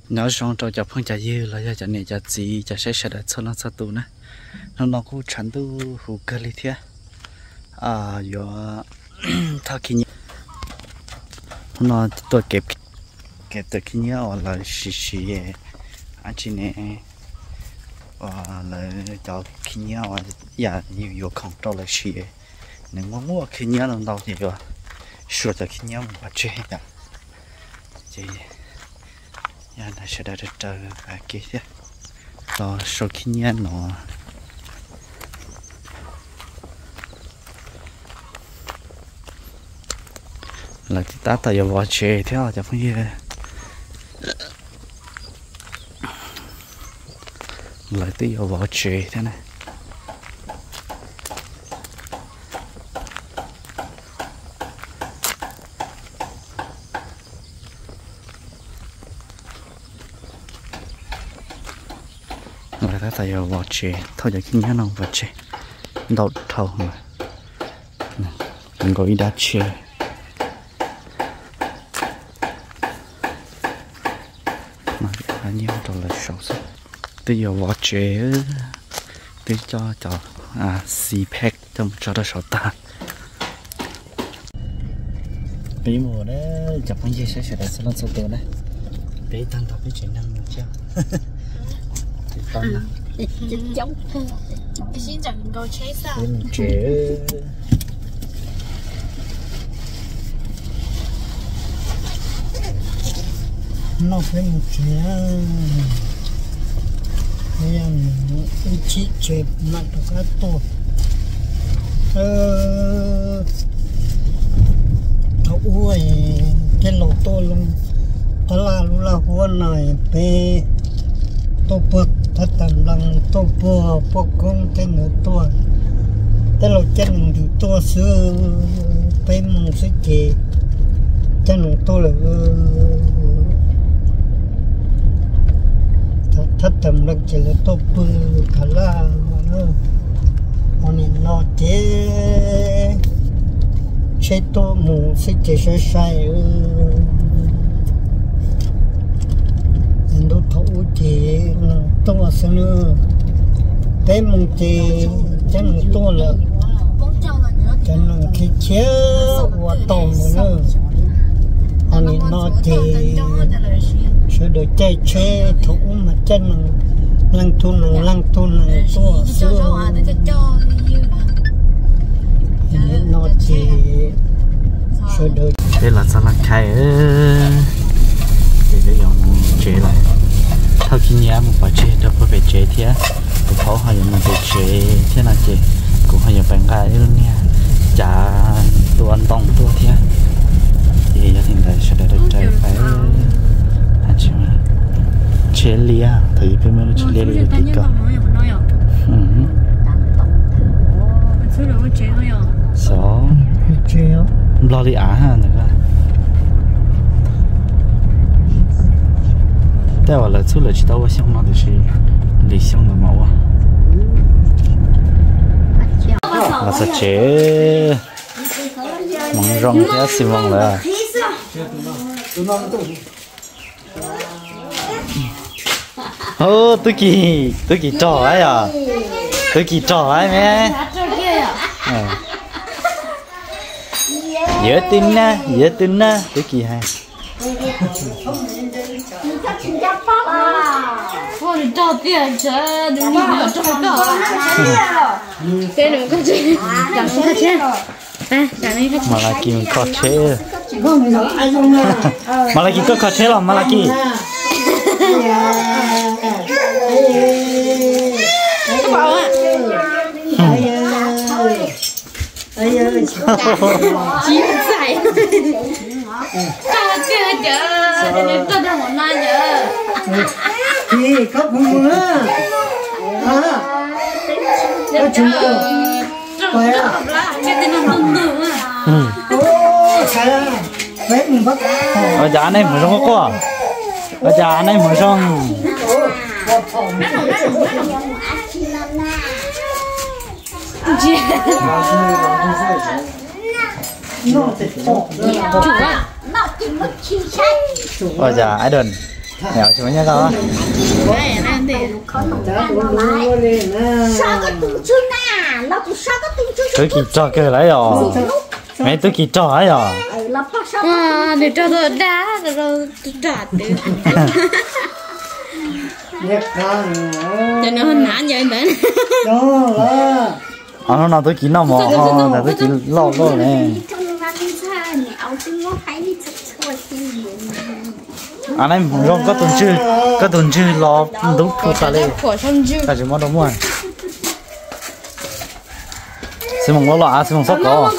nó xong cho chập phong chả dư là cho này chả gì chả sẽ đặt cho nó sao tu nè nó cũng chẳng tu hủ cơ li thế giờ thao kia nó tôi kẹp từ kia nhớ là xì anh chị này là cho kia nhớ giờ nhiều không cho là xì nếu mua kia nhớ nó đâu thì rồi sửa cho kia nhớ một chế cả chị nhà này sẽ được trời cái kia chứ rồi số kia nhớ nó là ta tại vào chế theo cho phong gì lại tí vào chế thế này lại ta tại vào chế thôi giờ kinh nhớ nó vào chế đậu thầu mà đừng có ý đá chế nhiều rồi là sáu số bây giờ vỏ chế tôi cho xì pack cho nó sáu ta bây mùa đó chụp phong sẽ để cho nó số tiền đấy để tăng tốc cái chuyện năng lượng chưa giống xin chẳng có chế sao chế nó phải một chuyện bây giờ mình chỉ chơi mặt cái to thấu uầy cái lỗ to luôn ta là hoa này pe to bực thật tầm lăng to bùa bốc công cái nữa to cái lỗ chân thì to xưa pe mông sẽ chè chân to là thất tầm lăng chỉ là tốt bự cả là mà nó chế tô mù sẽ chế sai đồ thấu chế tô sao nữa bé mùng chế chân tô là chân khi chế và tôm nữa mà nó chế sẽ được chơi chơi thủ mà chân lăng thun to xưa nó chỉ sẽ được đây là sao là khai để cái dòng chế lại thao khi nhớ một bài chế đâu có phải chế thế cũng khó hay là phải chế thế nào chế cũng hay là bạn gái luôn nha chả đồ ăn đông đồ thế thì gia đình này sẽ được chơi phải chế lia thì phải mới chế lia được tí cơ số lo đi á ha nữa đây là出了知道我想拿的是理想的毛啊là sao chế mong rong thế xí mong là tôi kỳ trò ấy à tôi kỳ trò ấy mẹ dễ tin nè tôi kỳ hay ôi trò tiền chứ đừng đi vào trò cỏ cái đừng có chơi chẳng có chơi mà là kim có chế mà là kim có chế lắm mà là kim các bạn ạ chín dạy cho chưa chờ nên tôi đang muốn nói nhớ thì có không nữa có chúng tôi phải à cái tên nó không được ô sao bé mình bắt ở nhà này mới không có ở nhà này mới xong nó ở nhà ai đần mèo chỉ có nhá cao á Đấy, em thì tôi kịp cho cái đấy rồi mấy tôi kịp cho ấy rồi để cho tôi đá rồi trả tiền cho nó hơn nản vậy đấy nó nào tôi kịp nào mà là tôi kịp lo này anh em không có tuần chưa lo đúng phụ ta lên cái gì mà đúng không xem mong lo à xem mong sắp có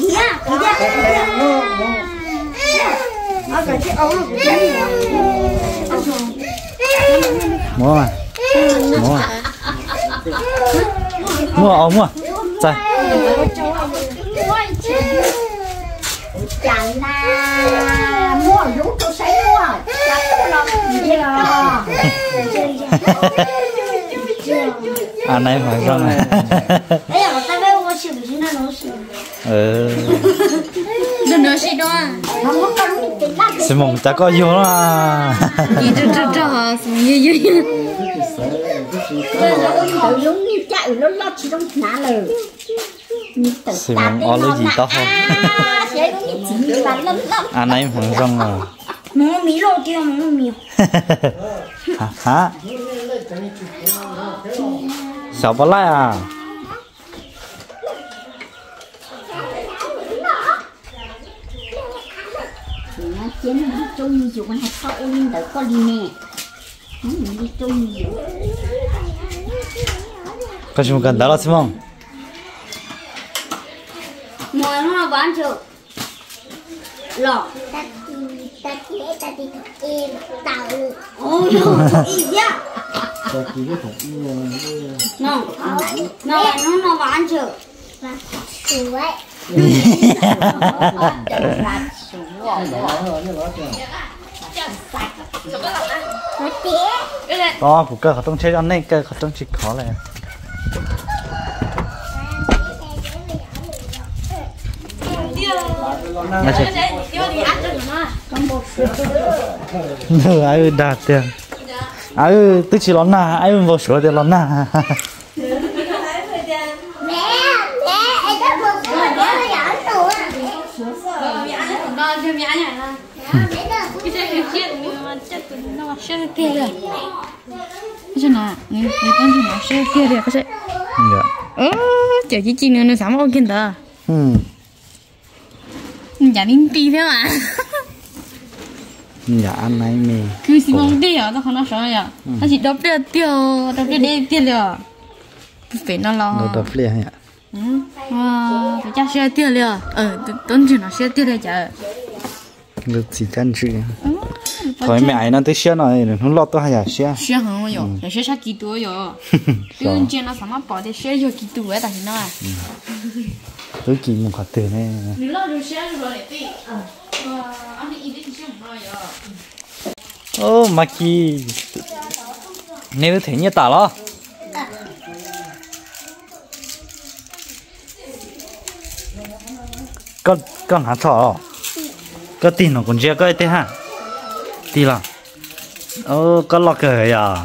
mua mà mua chạy chẳng là mua rút tôi sẽ mua anh này phải không này đấy là ta biết mua sữa chứ nó nấu sữa đừng nói gì đâu không có con mình xem mong ta có vô à gì trò gì tự giống như chạy nó lo chỉ trong nhà lời xem mong ở lối gì tao không anh ấy hoàng rong à mua mì lô tiêu mua mì hả sao bà lại à nó chén đi chung nhiều con hạt sau lên đỡ có đi nè mình đi chung nhiều có gì mà cần đó là xem mong mua nó bán chưa lọ ta đi em tao ôi ý dạ nó bán chưa sủi đó của cơ họ trong chơi ăn này cơ họ trong chỉ khó này mà chị ai đạt tiền ai tôi chỉ lon na ai vào sửa tiền lon na cái nào người con thì nó sẽ kia được cái gì chờ chị nó sắm ok đó nhà đi đi thế mà nhà ăn này mì cứ xí mong đi à tao không nói sao vậy nó chỉ đập đi đi tiền rồi phải nó lo nó đập liền hả phải cha xe tiền rồi tuần trước nó xe tiền rồi chả được gì chân chứ thôi mẹ ấy nó tới xe này nó lo tôi hay là xe xe không rồi là xe sao kỹ tuổi rồi tuần trước nó sắm bỏ để xe vô kỹ tuổi tại nó à tôi kỹ một khoản tiền này 你老就写出来对，俺们一点想不到呀。 ô mà kì nếu thấy như tả lo con hạt thỏ có tin nó còn chưa có thế ha tin là ô có lo cười à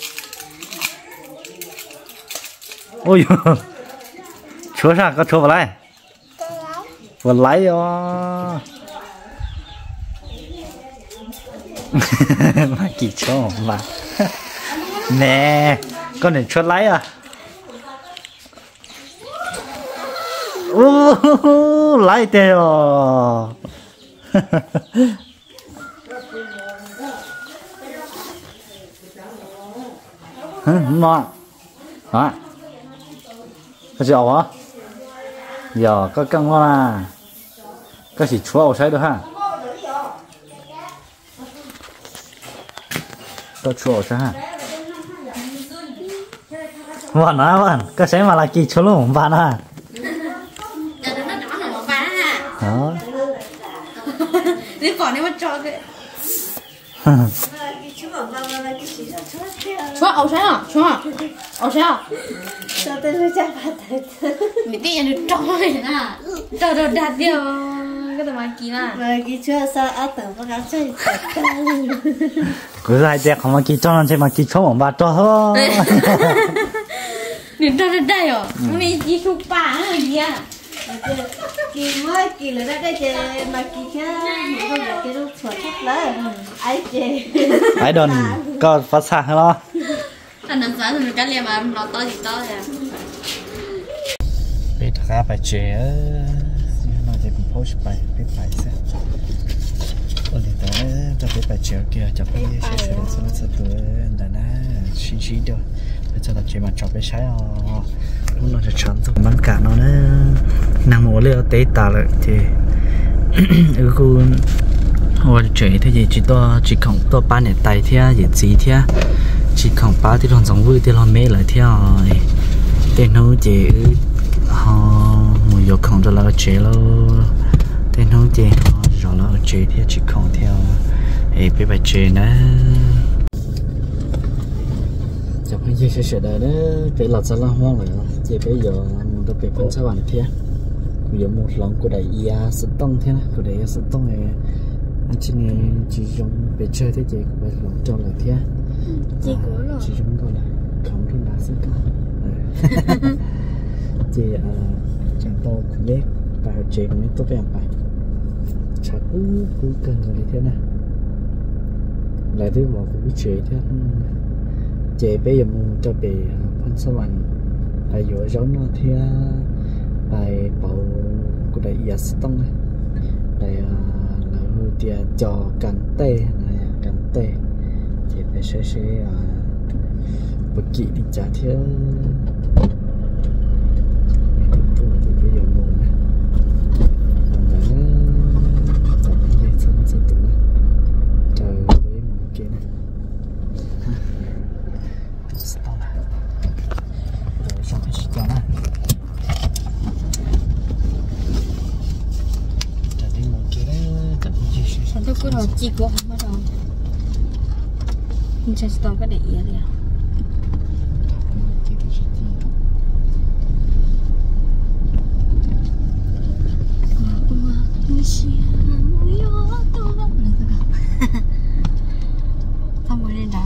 ôi chúa sao có chúa vào lại à mà kỳ cho mà nè con này cho lấy à lấy tê rồi nó đó có gì hả giờ có căng quá à có chỉ chúa ở sai được ha có chúa sao ha bạn á bạn có sẽ mà là kỳ chúa luôn bạn à đó đi còn đi mà cho cái chúa ẩu sao à chúa ẩu sao sao tôi nói chắc phải mình đi ăn được trâu này nè trâu đạt tiêu cái tụi mày kì nè. Mà kì chưa sao ăn tưởng có cái chơi. cứ lại đẹp không mà kì cho nó chơi mà kì cho một bát cho thôi. Đừng cho đến đây rồi. Mình chỉ chụp bà nữa gì à? Kì mới kì là đây chơi mà kì khác không là cái lúc chuột chắc lỡ ai chơi. Ai đồn có phát sáng không? Anh làm sao thì cái liềm mà nó to gì to vậy? Bây giờ ra bài chế nóจะเป็นโพสไปเสียวันนี้แต่จะไปbài chế kiaจะไปเฉยๆสักตัวแต่นะชี้เดียวไปจะตัดเจมาจอบไปใช้lúc nàoจะchọnตัวมันกะnóนะนางโมเลยเอาเตะตาเลยทีกูว่าเฉยที่chỉ chỉ khôngตัวป้าเนี่ยไตเที่ยจีเที่ยchỉ khôngป้าที่เราสองvuiที่เราเมย์เลยเที่ยเต้นหูจีmùi dầu không cho là chế lo tên không chế rồi là chế thì chỉ không theo ấy bị bài chế nữa chụp hình gì sẽ đó cái lọt ra là hoang rồi chế bây giờ mình đã bị phân sao bản thế bây giờ một lần của đại ia sứt tông thế của đại ia sứt tông này anh chị này chỉ dùng để chơi thế chế của lần cho lại thế chỉ dùng thôi là không thôn đá sứt con chị chẳng to cũng biết và chị cũng biết tốt đẹp bài chả cứ cần rồi thế này lại thứ bỏ cũng chị thế chị bây giờ muốn cho bị phân số mạnh bài dỗ giống nó thế bài bảo của đại yes tông này đại là tiền cho cắn tê này cắn tê chị phải sẽ bất kỳ đi trả thế cứ rồi chị của không bắt đầu mình sẽ tao cái để ý đi à không muốn lên đó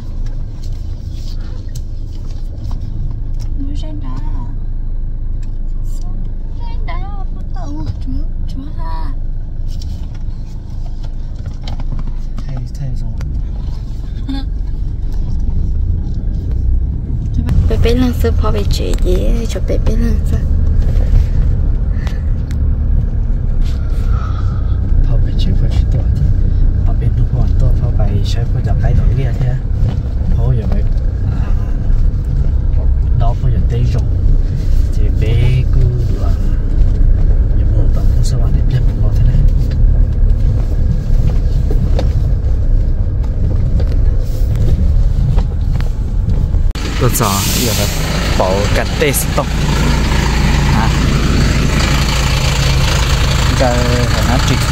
muốn lên đó lên đó bắt đầu chúa ha thay rồi bé lần xưa phò về chuyện gì cho bé lần xưa phò về chuyện phải chuyện tuổi ở bên nước ngoài tôi phò về sẽ có dòng tay đổi kia thế phò giờ vậy đó phò giờ tây rồi thì bé cứ là giờ mua tầm không sao bạn để biết một thế này tôi sợ giờ là bỏ cắn tê stop hả giờ phải nói chuyện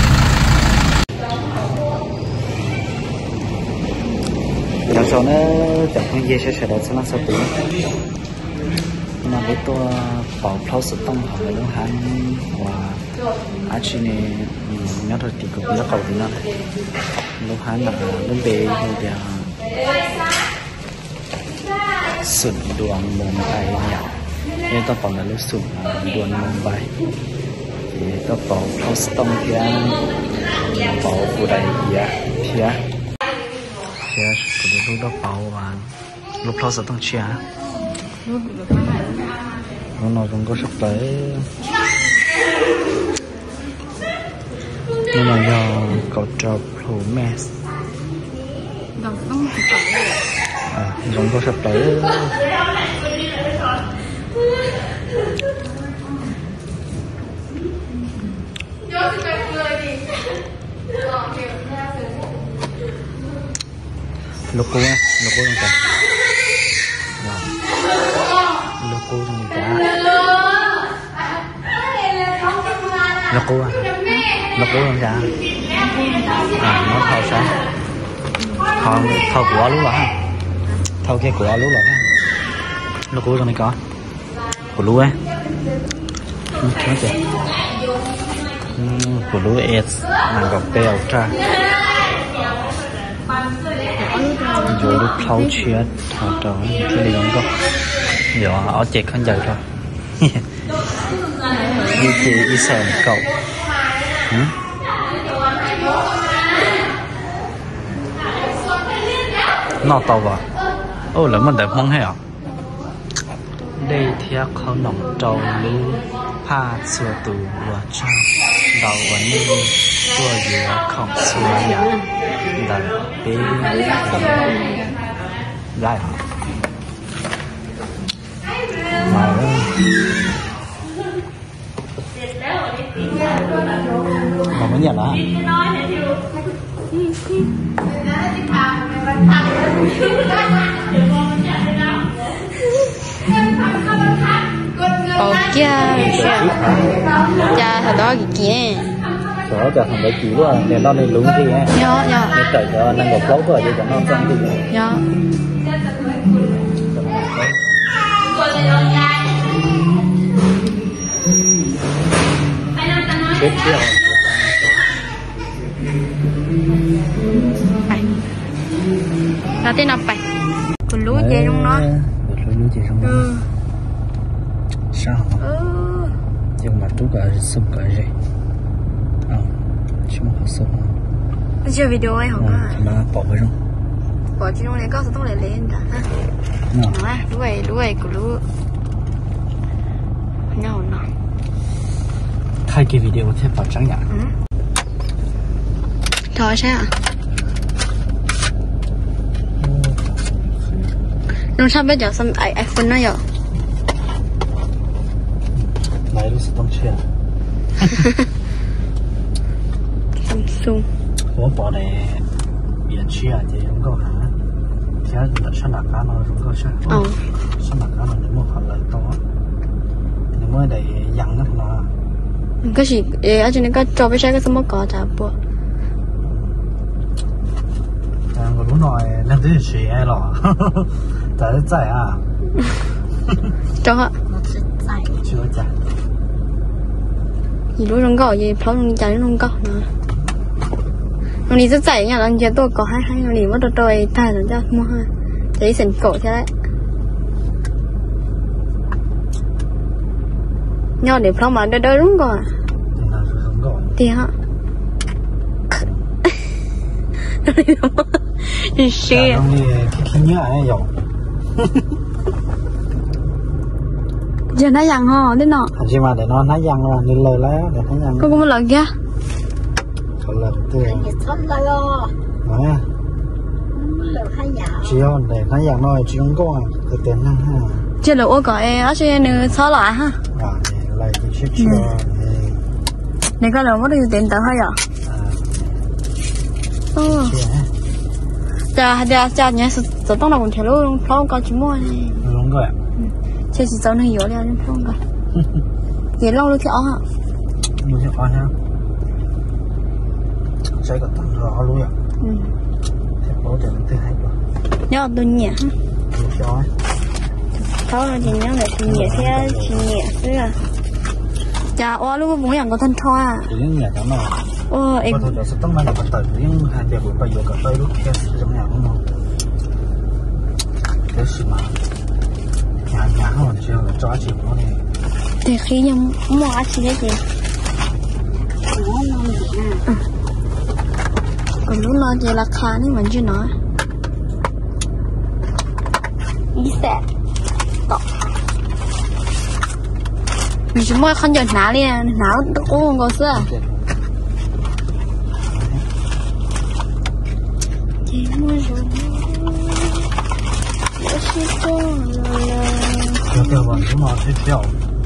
giờ sau nó chẳng có gì sẽ đó sẽ là sao tính mà với tôi bỏ pháo stop họ là lúc hắn và anh chị này nhớ thôi thì cũng rất cầu thì nó lúc hắn là lúc bé thì sụn đuông mông bay nhỉ nên tao còn là lúc sụn đuông mông bay thì tao bỏ post tông kia bỏ của đại kia phía của lúc đó bỏ và lúc post tông chia nó cũng có sắp tới nhưng mà do cậu cho pro mess giống có sắp tới logo á logo trong cả logo trong cả logo à logo trong cả nó thao sao thao của lúc đó thao kia của lúc đó logo trong này có của lúa ấy nó kìa của lũ S nàng gặp bèo tra rồi lúc thấu chết thọ trò cái gì không có giờ ở chẹt không giờ thôi như chị đi sờn cậu nó tàu vào ô là mình đẹp mong hay à đây theo khó nồng trâu lũ pha xua tù và cha đầu vẫn tua giữa không xua nhà đời bé lại hả mà mới nhận đó kia cha hồi đó kia đó cho thằng đấy chỉ luôn để nó lên lúng gì á để đợi cho năng gọc lấu rồi để cho nó xong thì chết chưa là tên nào phải còn lúa gì trong nó lúa gì trong nó sao nhưng mà tú cả sụp cả rồi chúng họ sụp chưa video ấy không mà bỏ vào trong bỏ trong này cóต้องlên đã ha lúa của lúa nhau nó khai cái video thế bảo trắng nhỉ thôi sao nó sao bây giờ xong iPhone nó rồi này nó sẽ tông chia Samsung 我bỏ này biển chia thì không có hả thế là sao nạc cá nó không có sao sao nạc cá nó nếu mà họ lời to nếu mà để dặn nó nó cái gì ở trên này có cho với cái sớm có chả bộ 我lúc nói làm thế gì ai lo tại tại à cho họ chưa chạy gì lúc không có gì pháo không chạy không có nữa nó đi rất chạy nha anh chơi tôi có hai nó đi mất tôi thay rồi cho mua ha thấy sền cổ thế đấy nhau để pháo mà đỡ đúng rồi thì hả đi xe khi nhớ ai rồi giờ nó dặn hò thế nọ chỉ mà để nó dặn là như lời lá để nó dặn có một lần kia còn lần từ Hãy chỉ on để nó dặn nói chỉ không có cái tiền năng ha chưa được ô gọi ở trên nữa xóa lại ha lại thì ship cho này có được mất đi tiền tao hay à cha nhé sợ tao nào còn theo luôn phong có chỉ mua này đúng rồi chơi chỉ tao này hiểu đi anh phong cả gì lâu luôn theo hả như thế coi nha sẽ có tăng rõ luôn ạ thế bố để nó thứ hai rồi nhớ tôi nhẹ ha cho tháo ra thì nhớ lại thì nhẹ thế thì nhẹ thế à cha ô lúc muốn nhận có thân thôi à thì những nhà đó mà ô em thôi sẽ tăng lên là bắt đầu những hai việc của bây giờ cả tới lúc kia giống nhau đúng không thế gì mà nhà họ chưa cho chị nó này thì khi nhầm mua chị đấy gì còn lúc nó chỉ là khá nhưng mình chưa nói ý sẽ tỏ mình chỉ mua không giờ ná đi náo cũng không có sữa chỉ mua rồi theo bọn chúng nó thấy theo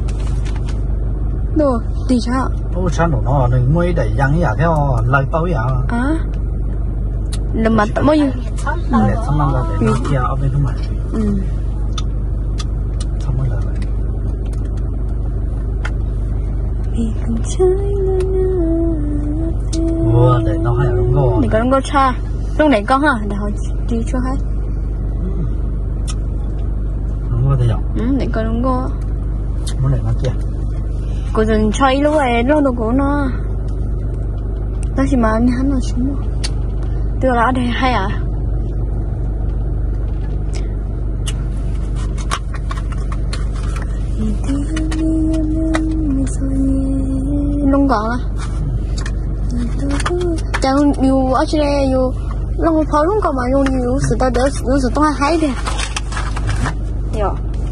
đồ gì chứ ô sao nó đừng mới đẩy răng giả theo lời tối giả à là mà tao mới để xong năm là để nó kia ở bên ngoài xong mới là vậy để nó hay đúng rồi để có đúng cha lúc này con hả để họ đi cho hết đúng rồi thì để có đúng rồi muốn để nó kia cô dừng chơi lúc này nó đồ của nó đó chỉ mà anh hắn là xuống đưa là ở đây hay à luôn còn à chẳng nhiều ở trên đây nhiều long pháo luôn còn mà nhiều sự ta đỡ sự to hay đi nhiều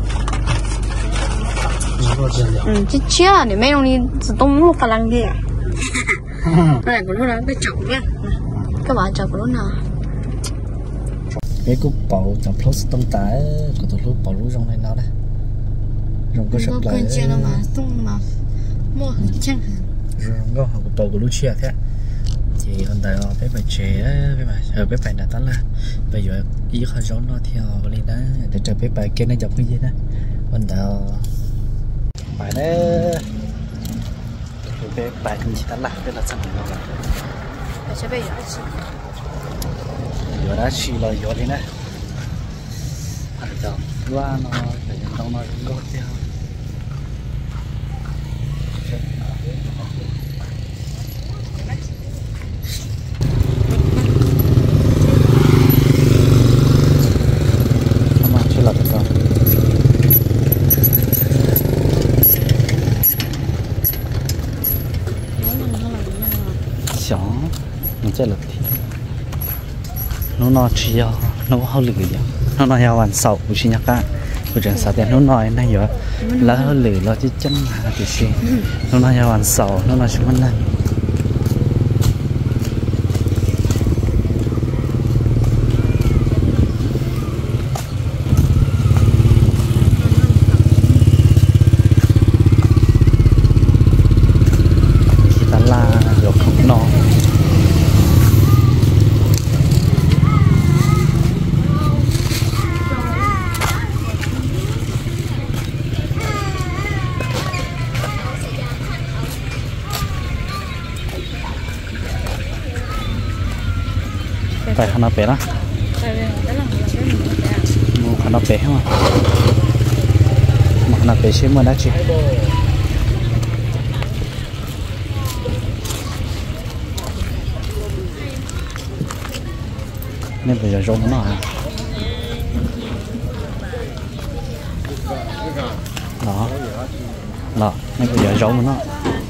chứ chia để mấy ông đi sự tung một phần lăng đi này của nó là cái chậu nhá các bạn chậu của nó nào cái cục bầu tập plus tông tái của tụi lúc bầu lúc trong này nào đấy trong cơ sở lại chia nó mà tung mà mua hình chăng rồi có học bầu của lúc chia thế thì hiện tại là cái bài chế cái bài ở cái bài đã tắt là bây giờ ý khó gió nó theo lên đó để cho cái bài kia nó dọc cái gì đó hiện tại bài đấy cái bài thì chỉ tắt là cái là xong rồi phải sẽ bây giờ giờ đã chỉ là giờ đi nè anh cho qua nó phải trong nó cũng có theo sama chưa là được không chó mình chơi lực thì nó chỉ nó hao lử vậy nó hao hoàn sầu của chị nhắc á của trường xã tiền nó nói này giờ lá hao lử lo chứ chân hà thì gì nó hao hoàn sầu nó nói chúng mình này ta la rồi không no tại khăn áo bé đó mua khăn áo bé không mà khăn áo bé xíu mà đã chị nên bây giờ rong nó à đó đó nên bây giờ rong nó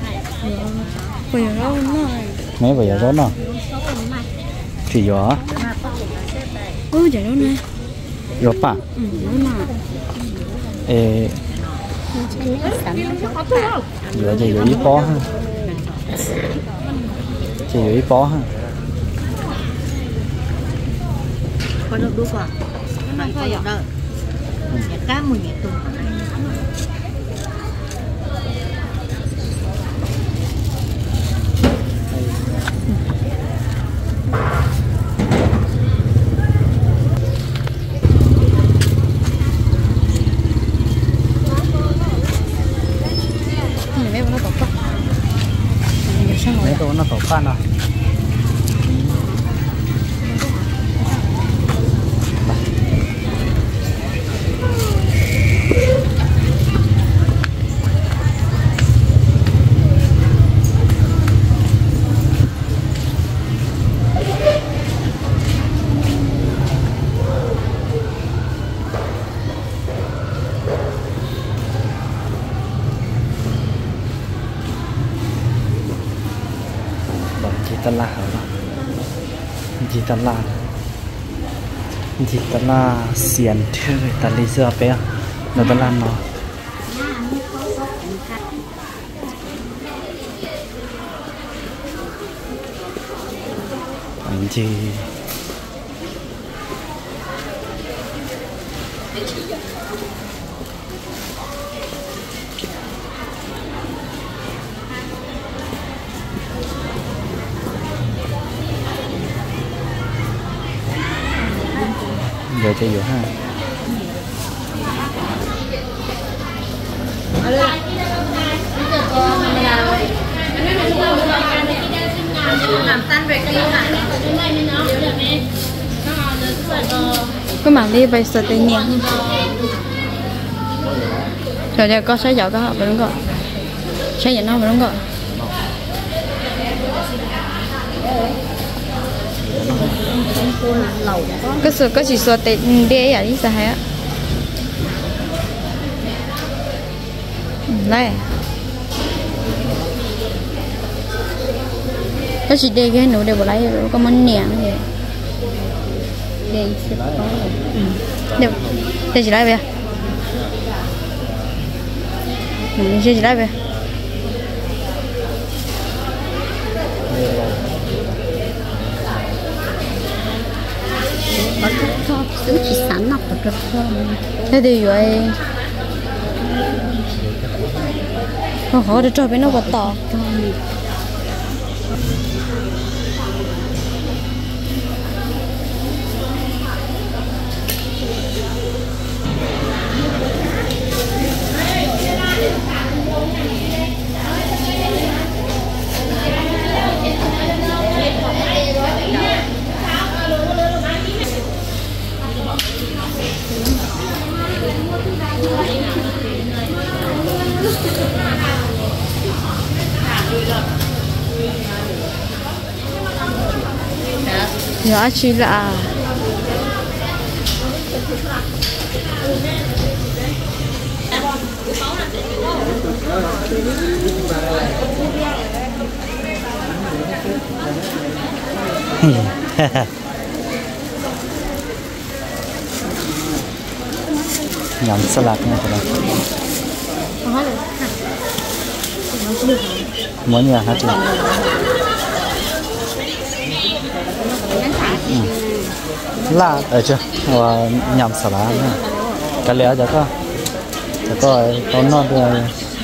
mấy bây giờ rong nó chỉ gió chạy đâu nè gió pa nó mà gió chỉ gió ít bó ha chỉ gió ít bó ha có được đúng không? Nó phải dọn đâu. Nhà cá mùi nhẹ tùng. mấy đồ nó tổ pan àตลาดจีตลาดเสียนเธอตลาดเสื้อเปียในตลาดเนาะอันจีเดี๋ยวจะอยู่ห้า cái mảng đi về sợi tây nhẹ rồi giờ có sẽ dạo có học đúng không sẽ nhận nó đúng không cái sự có chỉ số tệ đê à đi sao hả này cái chỉ đê cái nữa đều bỏ lại có món nhẹ vậy đều để chỉ lại về chỉ lại về Cứ chỉ sẵn nọc được thế thì vậy họ để cho bên nó vào tỏ dạ chỉ là nhắm salad nha các bạn muốn nhà hả chị là ở chưa nhắm salad nha cái lẽ cho có nó được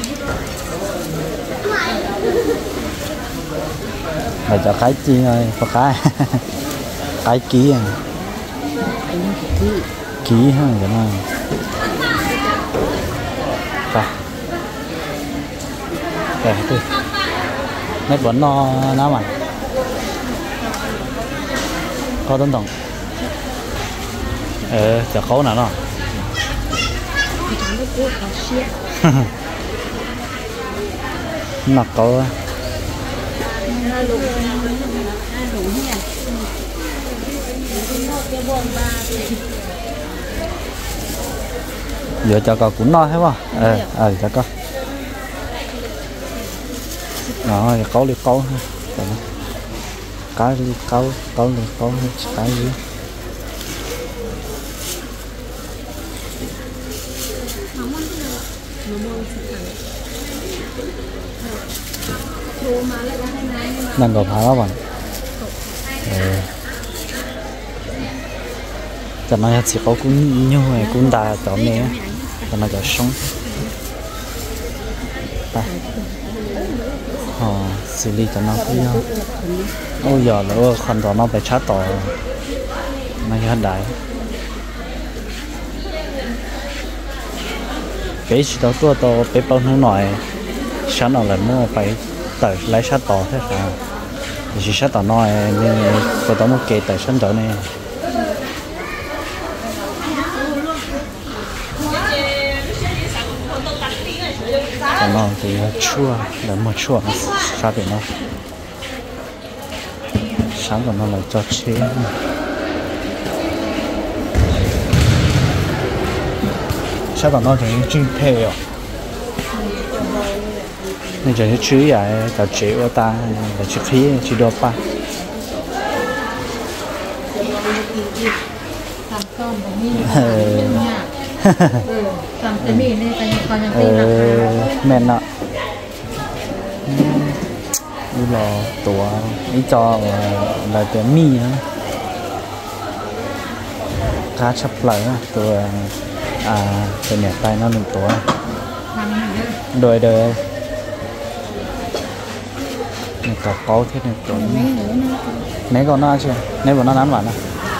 để cho cái chi rồi có cái ký ký ha cái này đây đây nét vẫn nó mà có tấn đồng chả khấu nào nó nặc có giờ cho con cũng no hết không cho con rồi câu đi câu cá đi câu cái gì đang gặp hả bạn cho nó chỉ có cũng như vậy cũng đã chọn này cho nó cho sống ta xử lý cho nó cái ôi giờ là phần đó nó phải chát tỏ nó hiện đại cái gì đó tua to bé bao nhiêu nồi sáng nào lại mua phải tới lấy sát tỏ thế sao chỉ sát tỏ nồi nên có đó một cái tới sân đó này còn nó thì chua là một chua sao để nó sáng còn nó là cho chế sao còn nó thì chuyên phê rồi nên chỉ chú vậy cả chế ở ta là chỉ khí chỉ đồ ba men nọ đi lò tủa ý cho là cái mì á cá chập lại tủa cái nhẹ tay nó đừng tủa đôi đời này có thế này tủa nấy còn nó chưa nấy còn nó nán bạn à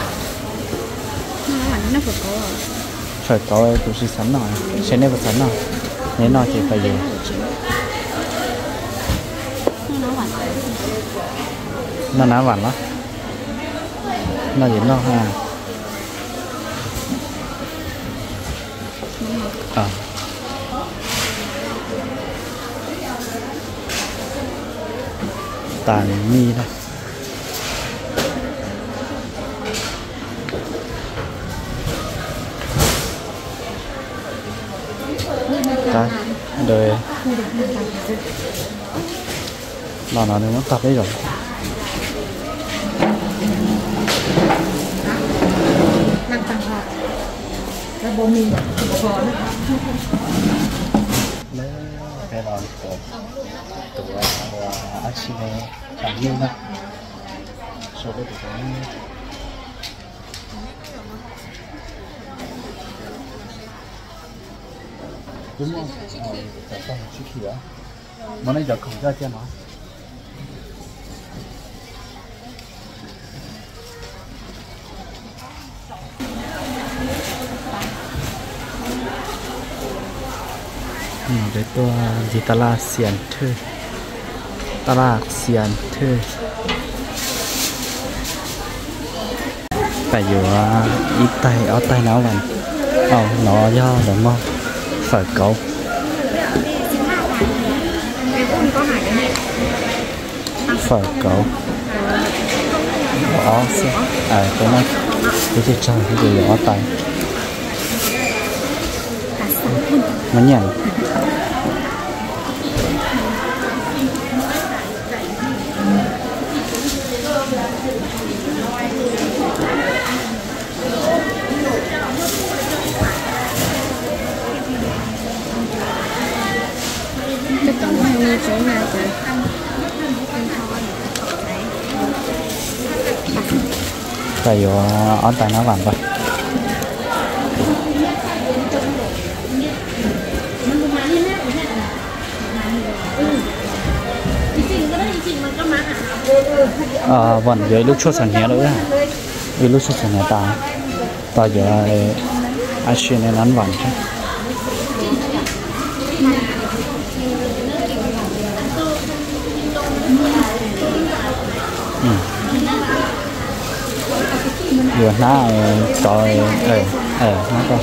phải có tụi sĩ sẵn rồi sẽ nếp sẵn rồi nếu nó chỉ phải gì nó ná vặn đó nó gì nó ha tàn mi đó cái đời nó tập đấy rồi năng tăng học là bố mình bố nữa cái đó tụi anh chị này chẳng như nào so với tụi anh đúng không? Tại sao một chút kia? Mà này giờ không ra chưa nó? Để tôi đi tala la xiên thưa, tala xiên thưa. Tại vì ít tay ở tay nó làm, nó do đúng không? Phải cậu. Phải cậu. Đó sẽ, cái này, cái chơi cái gì ở tay. Nó nhảy. Tại vì ở tay nó làm vậy. Vẫn với lúc chốt sản nhé nữa vì lúc chốt sản nhé ta giờ ai xuyên nên ăn vặn chứ vừa nó coi nó coi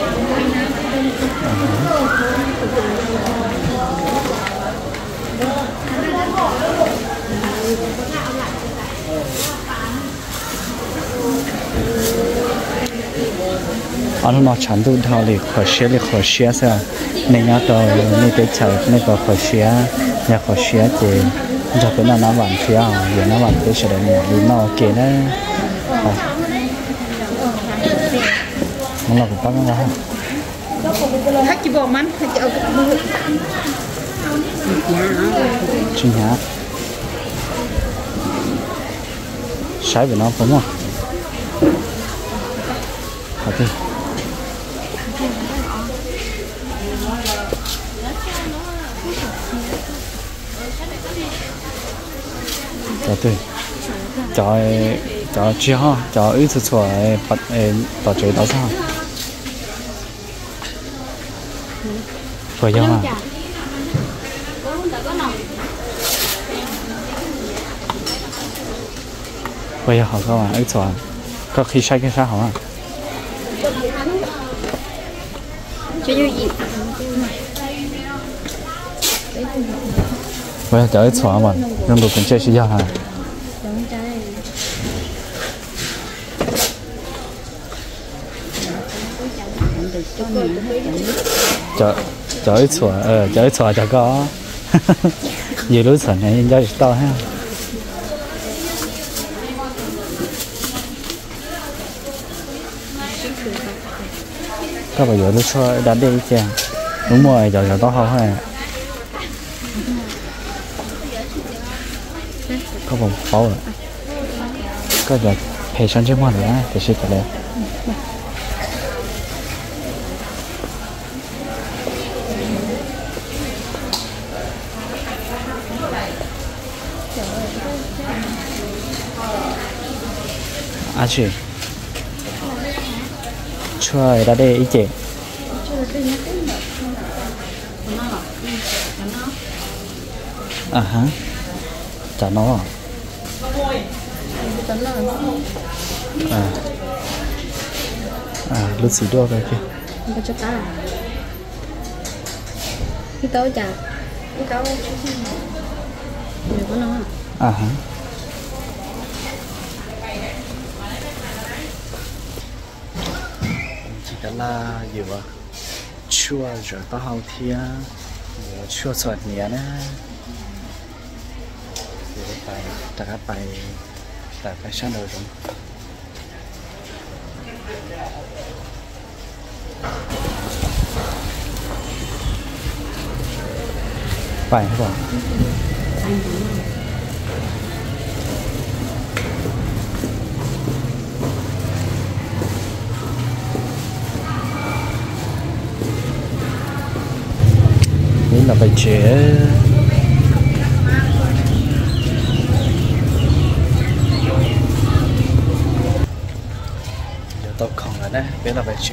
nó chẳng đủ thao thì khỏi xé sao nên nhớ tôi nên tới chờ nên có khỏi xé nhà khỏi xé thì giờ cái nào nó vẫn phía giờ nó vẫn tới sẽ đến đi nó ok đấy nó là cũng có nó hát chỉ bỏ mắn hát chỉ ở cái mưa chuyên nhá sái với nó đúng không hả thì cho chia ha cho ít chút chút bắt tao chơi tao sao phải không à bây giờ học các bạn ít chút có khi sai cái sao hả bây giờ chơi ít chút mà nhưng mà cũng chơi gì hả cho ít xóa cho có nhiều đối tượng này cho to ha các bạn giờ đối xóa đã đi chưa đúng rồi giờ to không ha có vòng pháo rồi có giờ hệ sản xuất mà nữa thì sẽ cái này à chị chơi đã đây ý chị hả chả nó lúc xí đua rồi kìa cái chỗ ta cái tao chả cái tao có nó hả chỉ là gì vậy chua rồi tao hậu thia chua sọt nhẹ nè để phải ta phải sáng đầu rồi phải không nên là phải chế giờ tao không rồi đấy biết là phải chế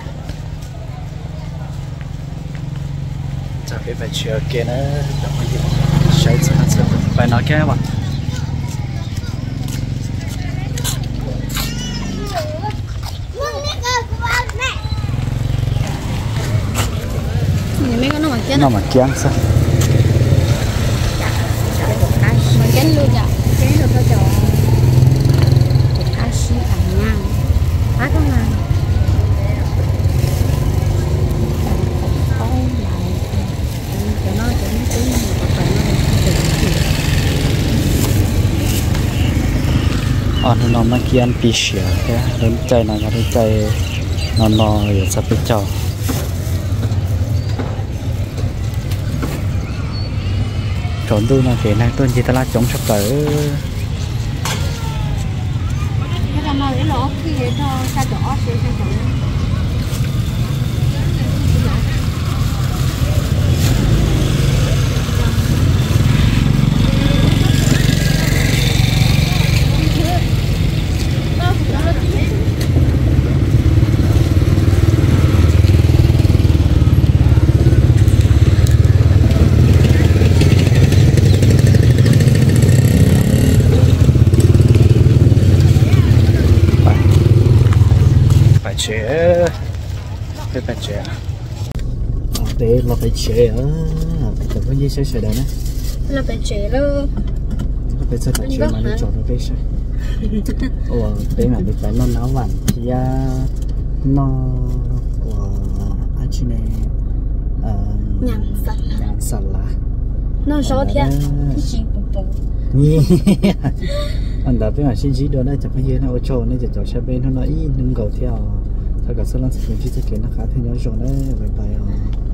giờ biết phải chế kia nữa chẳng có gì sai sự phải nói cái mà mấy con nó mà chén nó mà chén sao mà chén luôn dạ chén được có chỗ cá xí ăn ngang hát không nào không lại cho nó tính một phần nó mà kiên pi xỉa cái đếnใจnào cáiใจnó rồi sẽ bị chảo trốn tôi là cái này tôi chỉ ta là chống sắp tới cái là nói cái lỗ kia cho sa đỏ sẽ cho chế phải chế để là phải chế á cái có gì sẽ đấy nè là phải chế luôn phải sẽ phải chế mà nó chọn được cái sẽ để mà phải nó nấu vàng thì nó anh chị này nhang sạch là nó gió thiệt cái gì bụng anh đã biết là xin chỉ đó này chẳng phải gì nó ở chỗ này chỉ cho bên nó nói đừng cầu theo thật cả số lần sự kiện chỉ nó khá thêm nhau rồi đấy bye bye